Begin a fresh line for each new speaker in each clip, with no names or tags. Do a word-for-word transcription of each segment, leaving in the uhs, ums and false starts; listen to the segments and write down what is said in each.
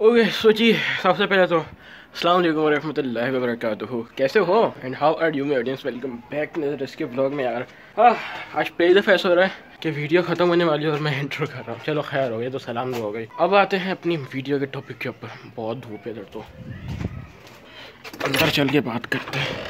Okay so जी, सबसे पहले तो अस्सलाम वालेकुम रहमतुल्लाहि व बरकातुहू। कैसे हो and how are you my audience, welcome back इसके ब्लॉग में। यार हाँ, आज पहली दफ़ा ऐसा हो रहा है कि वीडियो ख़त्म होने वाली है और मैं इंट्रो कर रहा हूँ। चलो खैर हो गया, तो सलाम हो गई। अब आते हैं अपनी वीडियो के टॉपिक के ऊपर। बहुत धूप है इधर, तो अंदर चल के बात करते हैं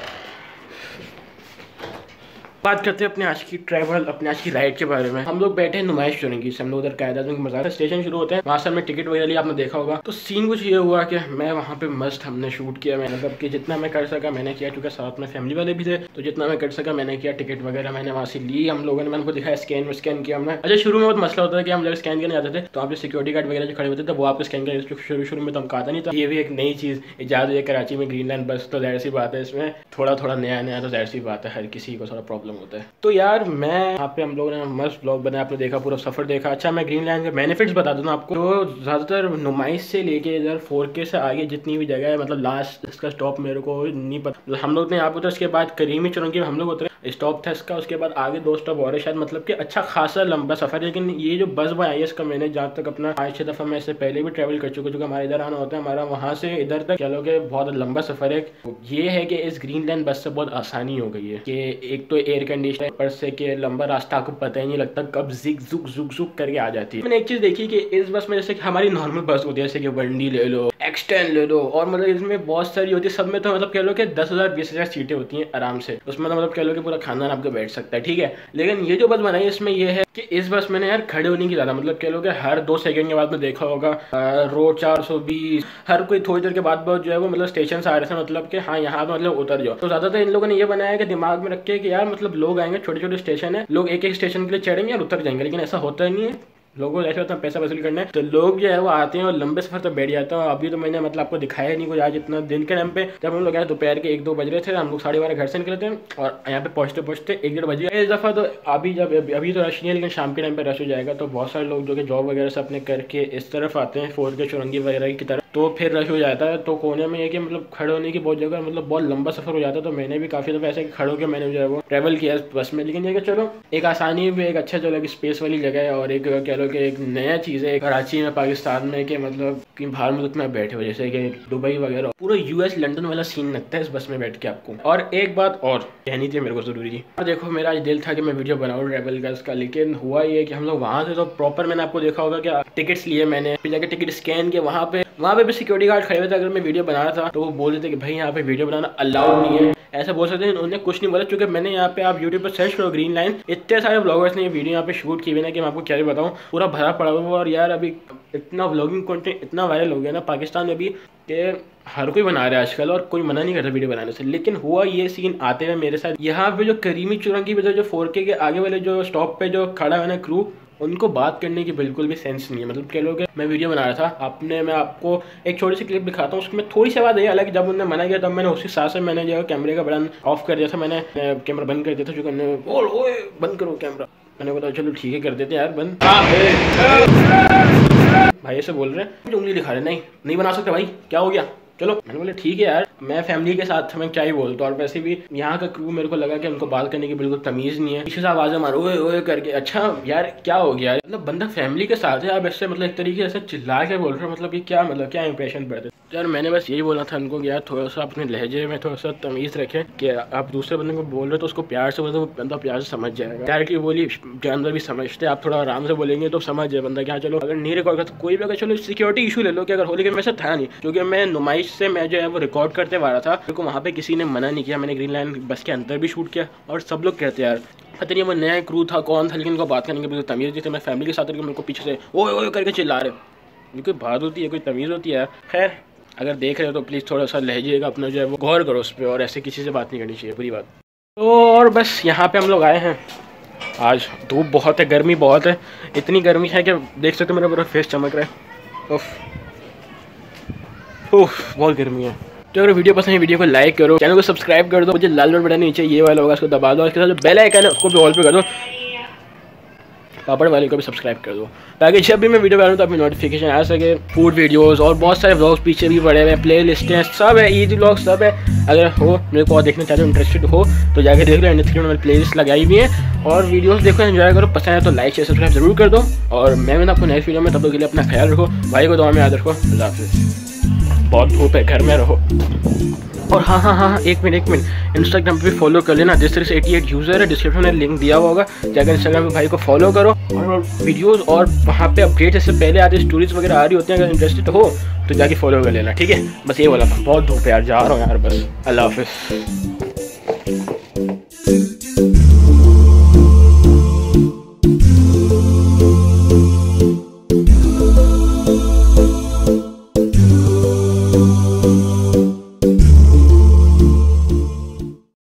बात करते हैं अपने आज की ट्रैवल, अपने आज की राइड के बारे में। हम लोग बैठे हैं नुमाइश चुनेंगी से, हम लोग उधर कायदा मज़ार स्टेशन शुरू होते हैं, वहाँ से हमने टिकट वगैरह लिया, आपने देखा होगा। तो सीन कुछ ये हुआ कि मैं वहाँ पे मस्त हमने शूट किया, मैंने मतलब कि जितना मैं कर सका मैंने किया, क्योंकि साथ में फैमिली वाले भी थे, तो जितना मैं कर सका मैंने किया। टिकट वगैरह मैंने वहाँ से ली, हम लोगों ने, मैंने उनको दिखाया, स्कैन स्कैन किया हमने। अच्छा, शुरू में बहुत मसला होता है कि हम जब स्कैन करने जाते थे तो आप जो सिक्योरिटी गार्ड वगैरह जो खड़े होते थे वो आपको स्कैन कर, शुरू शुरू में तो हमको आता नहीं था। ये भी एक नई चीज़ ईजाद हुई है कराची में, ग्रीन लाइन बस। तो जाहिर सी बात है इसमें थोड़ा थोड़ा नया नया, तो जाहिर सी बात है हर किसी को थोड़ा प्रॉब्लम होता है। तो यार मैं यहाँ पे, हम लोगों ने मस्त ब्लॉग बनाया, आपने देखा, पूरा सफर देखा। अच्छा, मैं ग्रीन लाइन के बेनिफिट्स बता दूँ आपको। तो ज़्यादातर नुमाइश से लेके इधर फोर के से आगे जितनी भी जगह है, मतलब लास्ट इसका स्टॉप मेरे को नहीं पता। हम लोग ने यहाँ पे उतरे, उसके बाद करीमी चुरंगी हम लोग उतरे, स्टॉप था इसका। उसके बाद आगे दो स्टॉप और है शायद, मतलब कि अच्छा खासा लंबा सफर है। लेकिन ये जो बस बाय आई है इसका, मैंने जहाँ तक अपना पाँच छः दफ़ा मैं इससे पहले भी ट्रैवल कर चुका, क्योंकि हमारे इधर आना होता है, हमारा वहाँ से इधर तक चलो कि बहुत लंबा सफर है। ये है कि इस ग्रीन लाइन बस से बहुत आसानी हो गई है कि एक तो एयर कंडीशनर पर से के लंबा रास्ता आपको पता ही नहीं लगता कब जिग जुक जुक जुक करके आ जाती है। मैंने एक चीज देखी कि इस बस में जैसे कि हमारी नॉर्मल बस होती है, जैसे कि वंडी ले लो, एक्सटेंड ले लो, और मतलब इसमें बहुत सारी होती है। सब में तो मतलब कह लो कि दस हजार बीस हजार सीटें होती हैं आराम से, उसमें तो मतलब कह लो कि पूरा खानदान आपको बैठ सकता है, ठीक है। लेकिन ये जो बस बनाई है इसमें ये है कि इस बस में ना यार खड़े होने की ज्यादा, मतलब कह लो कि हर दो सेकंड के बाद में देखा होगा रोड चार सौ बीस, हर कोई थोड़ी देर के बाद जो है वो मतलब स्टेशन से आ रहे थे, मतलब कि हाँ यहाँ पर मतलब उतर जाओ। तो ज्यादातर इन लोगों ने ये बनाया कि दिमाग में रखे कि यार मतलब लोग आएंगे, छोटे छोटे स्टेशन है, लोग एक एक स्टेशन के लिए चढ़ेंगे और उतर जाएंगे। लेकिन ऐसा होता नहीं है, लोगों को ऐसा होता है पैसा वसूल करना है, तो लोग जो है वो आते हैं और लंबे सफर तो बैठ जाते हैं। अभी तो मैंने मतलब आपको दिखाया नहीं कुछ आज इतना दिन के टाइम पे, जब हम लोग आए दोपहर के एक दो बज रहे थे, हम लोग साढ़े बारह घर से निकले थे और यहाँ पे पहुँचते पहुँचते एक डेढ़ बजे। इस दफ़ा तो अभी जब अभी तो रश नहीं है, लेकिन शाम के टाइम पे रश हो जाएगा। तो बहुत सारे लोग जो कि जॉब वगैरह से अपने करके इस तरफ आते हैं, फोर के चुरंगी वगैरह की तरफ, तो फिर रश हो जाता है। तो कोने में ये कि मतलब खड़े होने की बहुत जगह, मतलब बहुत लंबा सफर हो जाता है। तो मैंने भी काफ़ी दफ़ा ऐसे खड़े होकर मैंने जो है वो ट्रैवल किया बस में। लेकिन ये कि चलो एक आसानी भी, एक अच्छा चलो, एक स्पेस वाली जगह है, और एक कह लो कि एक नया चीज़ है कराची में, पाकिस्तान में, कि मतलब कि बाहर मुल्क में बैठे हो, जैसे कि दुबई वगैरह, पूरा यूएस लंदन वाला सीन लगता है इस बस में बैठ के आपको। और एक बात और कहनी थी मेरे को ज़रूरी थी, और देखो मेरा आज दिल था कि मैं वीडियो बनाऊँ ट्रैवल का इसका, लेकिन हुआ ये कि हम लोग वहाँ से तो प्रॉपर, मैंने आपको देखा होगा कि टिकट्स लिए मैंने, फिर जाकर टिकट स्कैन किया, वहाँ पे वहाँ पे भी सिक्योरिटी गार्ड खड़े हुए थे। अगर मैं वीडियो बना रहा था तो वो बोल रहे थे कि भाई यहाँ पे वीडियो बनाना अलाउड नहीं है, ऐसा बोल सकते हैं। उन्होंने कुछ नहीं बोला, क्योंकि मैंने यहाँ पे, आप यूट्यूब पर सर्च करो ग्रीन लाइन, इतने सारे ब्लॉगर्स ने ये वीडियो यहाँ पे शूट की हुई ना कि मैं आपको क्या भी बताऊँ, पूरा भरा पड़ा हुआ। और यार अभी इतना व्लॉगिंग कंटेंट इतना वायरल हो गया ना पाकिस्तान में भी, कि हर कोई बना रहा है आजकल, और कोई मना नहीं करता वीडियो बनाने से। लेकिन हुआ ये सीन आते हुए मेरे साथ, यहाँ पे जो करीमी चुरंगी पे जो फोर के आगे वाले जो स्टॉप पे जो खड़ा है ना क्रू, उनको बात करने की बिल्कुल भी सेंस नहीं है। मतलब कह लो कि मैं वीडियो बना रहा था, आपने, मैं आपको एक छोटी सी क्लिप दिखाता हूँ, उसमें थोड़ी सी आवाज़ आई, हालांकि जब उन्होंने मना किया तब मैंने उसी साथ से मैंने जो है कैमरे का बटन ऑफ कर दिया था, मैंने कैमरा बंद कर दिया था, जो करने बोल ओए बंद करो कैमरा, मैंने बोला चलो ठीक है कर देते हैं यार बंद। भाई ऐसे बोल रहे हैं, मुझे उंगली दिखा रहे, नहीं नहीं बना सकते भाई, क्या हो गया, चलो। मैंने बोला ठीक है यार, मैं फैमिली के साथ था, मैं क्या ही बोलता। और वैसे भी यहाँ का क्रू मेरे को लगा कि उनको बात करने की बिल्कुल तमीज़ नहीं है, पीछे से आवाज़ें मारो ओए ओए करके। अच्छा यार क्या हो गया, मतलब बंदा फैमिली के साथ है, आप ऐसे मतलब एक तरीके से चिल्ला के बोल रहे हो, मतलब ये क्या, मतलब क्या इंप्रेशन पड़ते यार। मैंने बस यही बोला था उनको कि यार थोड़ा सा अपने लहजे में थोड़ा सा तमीज़ रखें, कि आप दूसरे बंदे को बोल रहे हो तो उसको प्यार से बोलो, तो बंदा प्यार से समझ जाएगा। डायरेक्टली बोली जानवर भी समझते, आप थोड़ा आराम से बोलेंगे तो समझ जाए बंदा। क्या चलो अगर नहीं रिकॉर्ड करता कोई भी, अगर चलो सिक्योरिटी इशू ले लो कि अगर हो, लेकिन वैसे था नहीं, क्योंकि मैं नुमाइश से मैं जो है वो रिकॉर्ड करते हुआ रहा था, क्योंकि वहाँ पे किसी ने मना नहीं किया। मैंने ग्रीन लाइन बस के अंदर भी शूट किया, और सब लोग कहते यार पता नहीं वो नया क्रू था कौन था, लेकिन उनको बात करने की बिल्कुल तमीज़ थी। मैं फैमिली के साथ मेरे को पीछे से ओए ओए करके चिल्ला रहे, ये कोई बात होती है, कोई तमीज़ होती है। खैर अगर देख रहे हो तो प्लीज़ थोड़ा सा लहजेगा अपना जो है वो गौर करो उस पर, और ऐसे किसी से बात नहीं करनी चाहिए, बुरी बात। तो और बस यहाँ पे हम लोग आए हैं, आज धूप बहुत है, गर्मी बहुत है, इतनी गर्मी है कि देख सकते हो मेरा पूरा फेस चमक रहा है, उफ उफ बहुत गर्मी है। तो अगर वीडियो पसंद है वीडियो को लाइक करो, चैनल को सब्सक्राइब कर दो, मुझे लाल बटन नीचे ये वाला होगा उसको दबा दो, उसके साथ जो बेल आइकन है उसको भी ऑल पे कर दो, पापड़ वाले को भी सब्सक्राइब कर दो, ताकि जब भी मैं वीडियो बनाऊँ तो अपनी नोटिफिकेशन आ सके। फूड वीडियोस और बहुत सारे व्लॉग्स पीछे भी पड़े हुए हैं, प्ले लिस्टें सब है, ईद व्लॉग सब है। अगर हो मेरे को और देखना चाहते हो, इंटरेस्टेड हो तो जाके देख लो, एंड स्क्रीन में प्ले लिस्ट लगाई हुई है। और वीडियोस देखो, एंजॉय करो, पसंद है तो लाइक शेयर सब्सक्राइब जरूर कर दो। और मैं मैं आपको नेक्स्ट वीडियो में, तब तक के लिए अपना ख्याल रखो, भाई को दुआ में याद रखो। अल्लाह हाफिज़। बहुत धूप है, घर में रहो। और हाँ हाँ हाँ एक मिनट एक मिनट इंस्टाग्राम पे भी फॉलो कर लेना, जिस तरह से अठासी यूज़र है, डिस्क्रिप्शन में लिंक दिया हुआ होगा, जाकर इंस्टाग्राम पे भाई को फॉलो करो। और वीडियोस और वहाँ पे अपडेट जैसे पहले आते स्टोरीज वगैरह आ रही होती हैं, अगर इंटरेस्टेड हो तो जाके फॉलो कर लेना, ठीक है। बस ये बोला था, बहुत धूप है यार, जा रहा हूँ यार बस। अल्लाह हाफिज़।